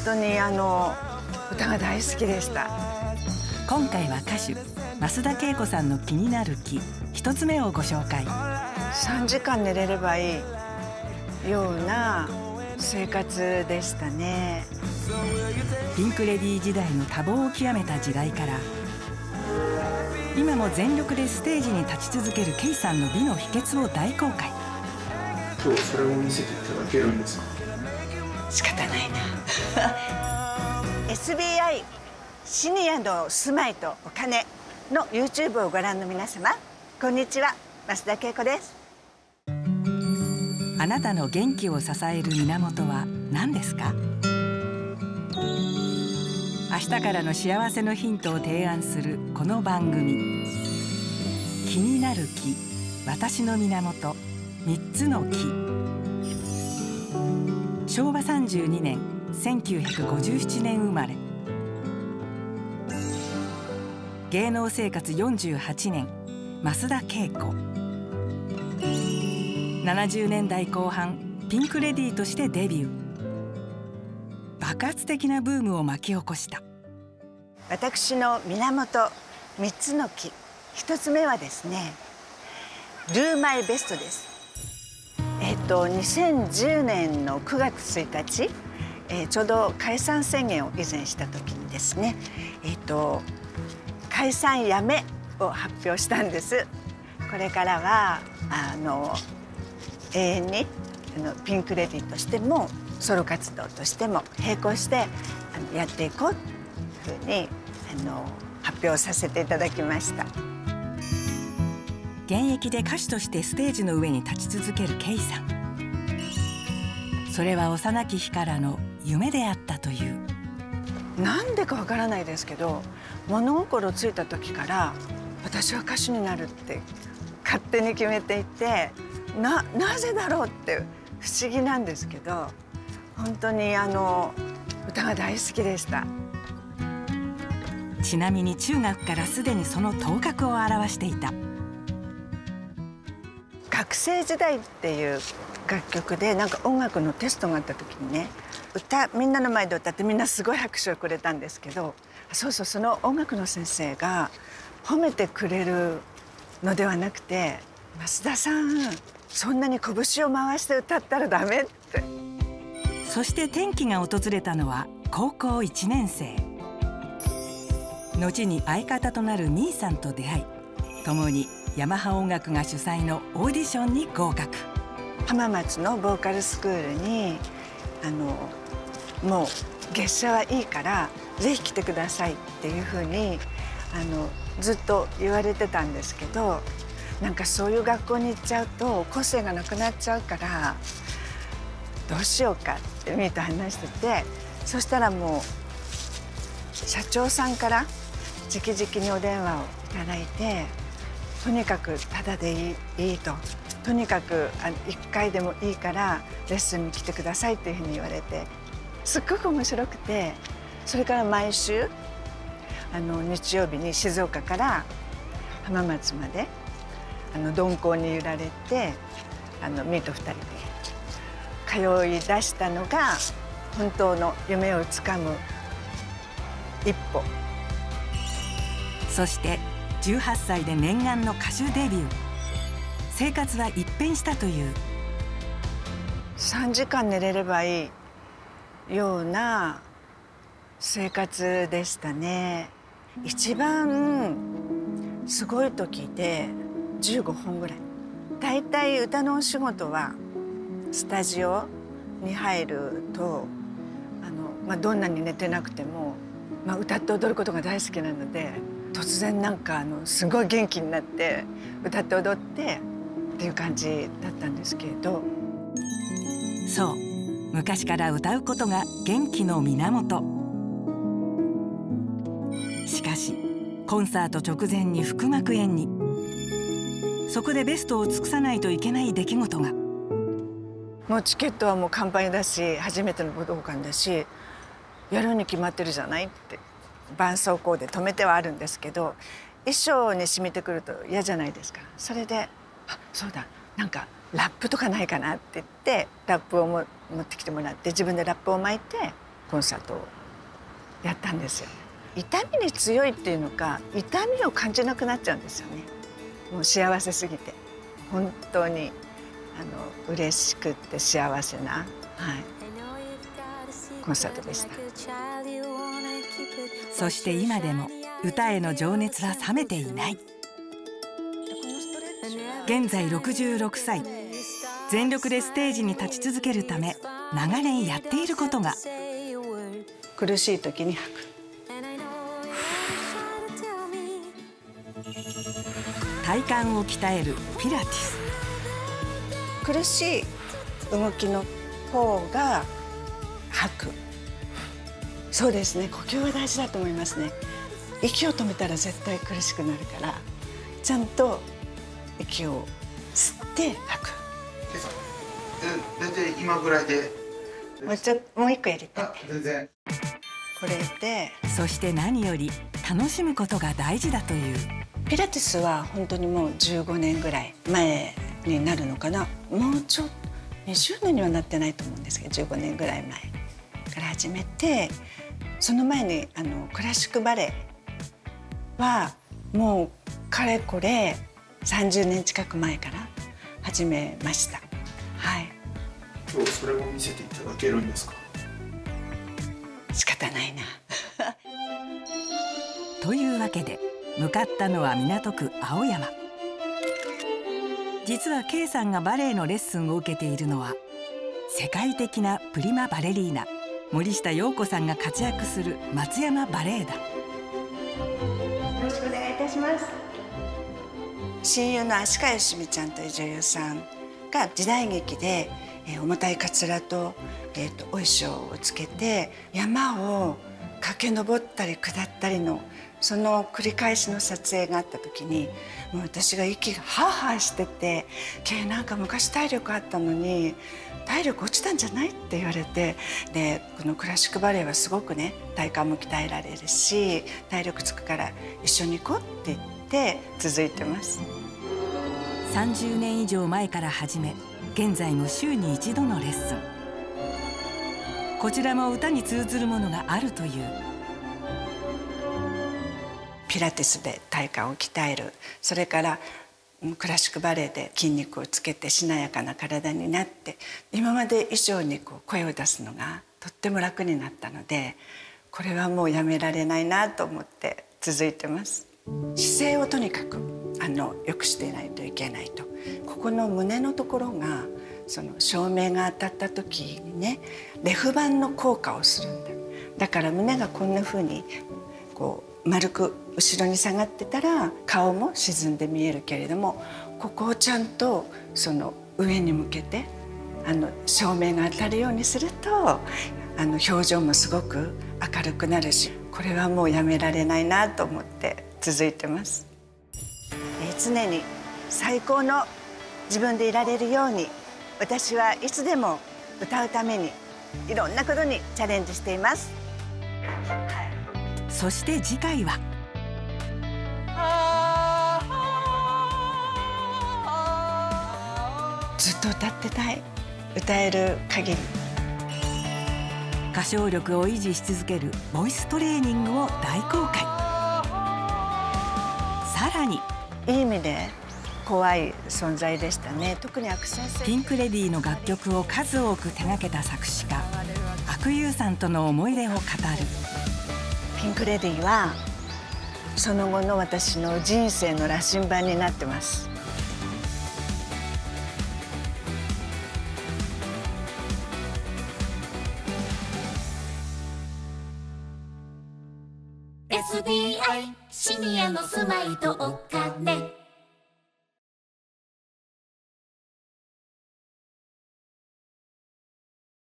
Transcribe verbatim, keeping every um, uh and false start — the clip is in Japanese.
当にあの歌が大好きでした。 今回は歌手増田恵子さんの気になる気一つ目をご紹介。 さんじかん寝れればいいような生活でしたね。 ピンク・レディー時代の多忙を極めた時代から今も全力でステージに立ち続ける圭さんの美の秘訣を大公開。 今日それを見せていただけるんですか？ 仕方ないなエスビーアイ シニアの住まいとお金の ユーチューブ をご覧の皆様、こんにちは、増田恵子です。 あなたの元気を支える源は何ですか？明日からの幸せのヒントを提案するこの番組、気になる気、私の源、みっつの気。しょうわさんじゅうにねん、せんきゅうひゃくごじゅうななねん生まれ。芸能生活よんじゅうはちねん、増田恵子。ななじゅうねんだいこう半、ピンク・レディーとしてデビュー。爆発的なブームを巻き起こした。 私の源みっつの木、ひとつめはですね、Do My Bestです。えっとにせんじゅうねんのくがつついたち、えー、ちょうど解散宣言を以前した時にですね、えっと解散やめを発表したんです。これからはあの永遠にあのピンク・レディーとしてもソロ活動としても並行してあのやっていこうというふうにあの発表させていただきました。 現役で歌手としてステージの上に立ち続ける圭さん。それは幼き日からの夢であったという。 なんでかわからないですけど、物心ついた時から私は歌手になるって勝手に決めていて、ななぜだろうって不思議なんですけど、本当にあの歌が大好きでした。 ちなみに中学からすでにその頭角を現していた。 学生時代っていう楽曲でなんか音楽のテストがあった時にね、歌みんなの前で歌ってみんなすごい拍手をくれたんですけど、そうそう、その音楽の先生が褒めてくれるのではなくて、増田さんそんなに拳を回して歌ったらダメって。 そして転機が訪れたのは高校いちねんせい。後に相方となるみーさんと出会い、共にヤマハ音楽が主催のオーディションに合格。 浜松のボーカルスクールにあのもう月謝はいいからぜひ来てくださいっていうふうにあのずっと言われてたんですけど、なんかそういう学校に行っちゃうと個性がなくなっちゃうからどうしようかってみーと話してて、そしたらもう社長さんから直々にお電話をいただいて、とにかくタダでいい、いいと。とにかくいっかいでもいいからレッスンに来てくださいっていうふうに言われて、すっごく面白くて、それから毎週あの日曜日に静岡から浜松まであの鈍行に揺られてあのミーとふたりで通い出したのが本当の夢をつかむ一歩。 そしてじゅうはっさいで念願の歌手デビュー。生活は一変したという。 さんじかん寝れればいいような生活でしたね。一番すごい時でじゅうごほんぐらい。だいたい歌のお仕事はスタジオに入るとあの、まあ、どんなに寝てなくても、まあ、歌って踊ることが大好きなので、突然なんかあのすごい元気になって歌って踊ってっていう感じだったんですけれど。 そう、昔から歌うことが元気の源。しかしコンサート直前に腹膜炎に。そこでベストを尽くさないといけない出来事が。 もうチケットはもう完売だし、初めての武道館だし、やるに決まってるじゃないって、絆創膏で止めてはあるんですけど、衣装に染みてくると嫌じゃないですか。それであ、そうだ、なんかラップとかないかなって言ってラップをも持ってきてもらって、自分でラップを巻いてコンサートをやったんですよ。痛みに強いっていうのか、痛みを感じなくなっちゃうんですよね。もう幸せすぎて、本当にあの嬉しくって幸せな、はい、コンサートでした。 そして今でも歌への情熱は冷めていない。現在ろくじゅうろくさい、全力でステージに立ち続けるため長年やっていることが、 苦しい時に吐く、 体幹を鍛えるピラティス。 苦しい動きの方が吐く。そうですね、呼吸は大事だと思いますね。息を止めたら絶対苦しくなるから、ちゃんと息を吸って吐く。 だいたい今ぐらいでもうちょもう一個やりたい。 全然これで。 そして何より楽しむことが大事だという。 ピラティスは本当にもうじゅうごねんぐらい前になるのかな。もうちょっとにじゅうねんにはなってないと思うんですけど、じゅうごねんぐらい前から始めて、その前にあのクラシックバレエはもうかれこれさんじゅうねん近く前から始めました。はい。 今日それを見せていただけるんですか？ 仕方ないな。 というわけで向かったのは港区青山。実は K さんがバレエのレッスンを受けているのは、世界的なプリマバレリーナ森下陽子さんが活躍する松山バレエ団。 よろしくお願いいたします。親友の足利よしみちゃんという女優さんが時代劇で、えー、重たいかつらと、えー、とお衣装をつけて山を駆け上ったり下ったりのその繰り返しの撮影があった時に、もう私が息がハーハーしてて「けなんか昔体力あったのに体力落ちたんじゃない?」って言われて、でこのクラシックバレエはすごくね体幹も鍛えられるし体力つくから一緒に行こうって言って続いてます。 さんじゅうねん以上前から始め、現在も週に一度のレッスン。こちらも歌に通ずるものがあるという。 ピラティスで体幹を鍛える、それからクラシックバレエで筋肉をつけてしなやかな体になって、今まで以上にこう声を出すのがとっても楽になったので、これはもうやめられないなと思って続いてます。姿勢をとにかくあのよくしていないといけないと。ここの胸のところがその照明が当たった時にね、レフ板の効果をするんだ。だから胸がこんな風にこう丸く後ろに下がってたら顔も沈んで見えるけれども、ここをちゃんとその上に向けてあの照明が当たるようにすると、あの表情もすごく明るくなるし、これはもうやめられないなと思って続いてます。常に最高の自分でいられるように、私はいつでも歌うためにいろんなことにチャレンジしています。 そして次回はずっと歌ってたい、歌える限り。 歌唱力を維持し続けるボイストレーニングを大公開。さらにいい意味で怖い存在でしたね。特にアクセントピンク・レディーの楽曲を数多く手掛けた作詞家阿久悠さんとの思い出を語る。 ピンク・レディーはその後の私の人生の羅針盤になってます。 エスビーアイ シニアのスマイルとお金